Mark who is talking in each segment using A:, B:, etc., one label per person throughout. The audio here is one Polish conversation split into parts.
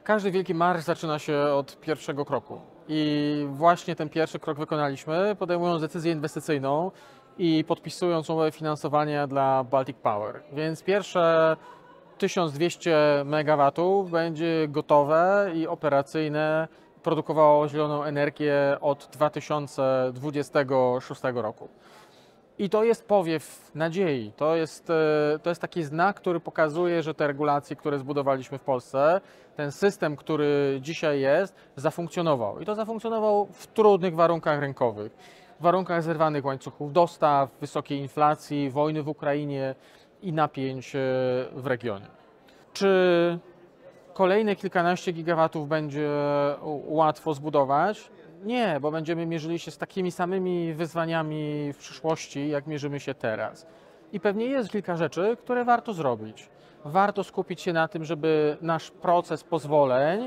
A: Każdy wielki marsz zaczyna się od pierwszego kroku. I właśnie ten pierwszy krok wykonaliśmy, podejmując decyzję inwestycyjną i podpisując umowę finansowania dla Baltic Power. Więc pierwsze 1200 MW będzie gotowe i operacyjne, produkowało zieloną energię od 2026 roku. I to jest powiew nadziei. To jest taki znak, który pokazuje, że te regulacje, które zbudowaliśmy w Polsce, ten system, który dzisiaj jest, zafunkcjonował. I to zafunkcjonował w trudnych warunkach rynkowych, w warunkach zerwanych łańcuchów dostaw, wysokiej inflacji, wojny w Ukrainie i napięć w regionie. Czy kolejne kilkanaście gigawatów będzie łatwo zbudować? Nie, bo będziemy mierzyli się z takimi samymi wyzwaniami w przyszłości, jak mierzymy się teraz. I pewnie jest kilka rzeczy, które warto zrobić. Warto skupić się na tym, żeby nasz proces pozwoleń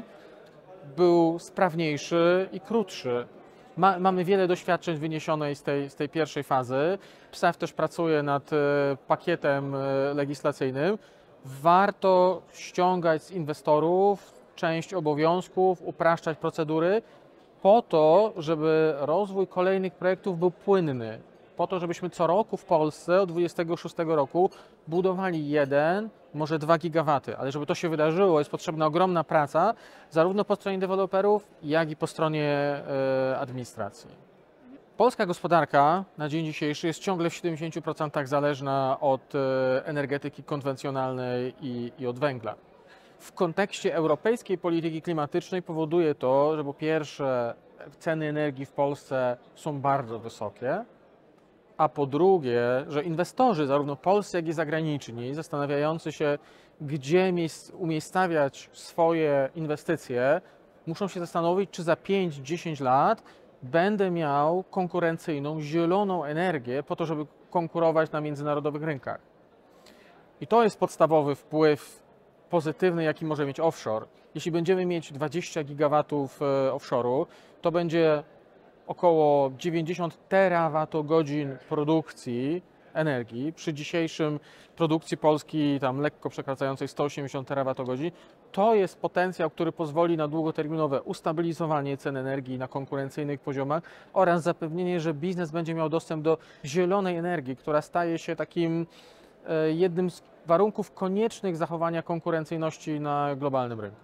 A: był sprawniejszy i krótszy. Mamy wiele doświadczeń wyniesionych z tej pierwszej fazy. PSEF też pracuje nad pakietem legislacyjnym. Warto ściągać z inwestorów część obowiązków, upraszczać procedury po to, żeby rozwój kolejnych projektów był płynny. Po to, żebyśmy co roku w Polsce od 2026 roku budowali 1, może 2 gigawaty. Ale żeby to się wydarzyło, jest potrzebna ogromna praca, zarówno po stronie deweloperów, jak i po stronie administracji. Polska gospodarka na dzień dzisiejszy jest ciągle w 70% zależna od energetyki konwencjonalnej i od węgla. W kontekście europejskiej polityki klimatycznej powoduje to, że po pierwsze ceny energii w Polsce są bardzo wysokie, a po drugie, że inwestorzy, zarówno polscy, jak i zagraniczni, zastanawiający się, gdzie umiejscawiać swoje inwestycje, muszą się zastanowić, czy za 5-10 lat będę miał konkurencyjną, zieloną energię po to, żeby konkurować na międzynarodowych rynkach. I to jest podstawowy wpływ pozytywny, jaki może mieć offshore. Jeśli będziemy mieć 20 gigawatów offshore'u, to będzie około 90 terawatogodzin produkcji energii. Przy dzisiejszym produkcji Polski, tam lekko przekraczającej 180 terawatogodzin, to jest potencjał, który pozwoli na długoterminowe ustabilizowanie cen energii na konkurencyjnych poziomach oraz zapewnienie, że biznes będzie miał dostęp do zielonej energii, która staje się takim jednym z warunków koniecznych zachowania konkurencyjności na globalnym rynku.